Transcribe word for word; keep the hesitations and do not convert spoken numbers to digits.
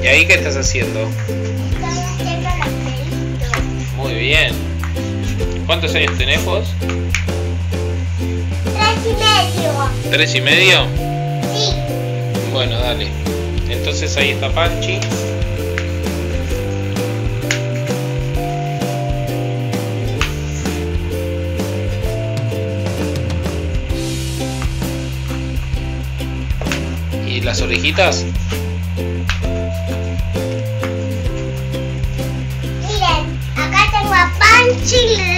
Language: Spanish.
¿Y ahí qué estás haciendo? Estoy haciendo los pelitos. Muy bien. ¿Cuántos años tenés vos? Tres y medio. ¿Tres y medio? Sí. Bueno, dale. Entonces ahí está Panchi. ¿Y las orejitas? Miren, acá tengo a Panchi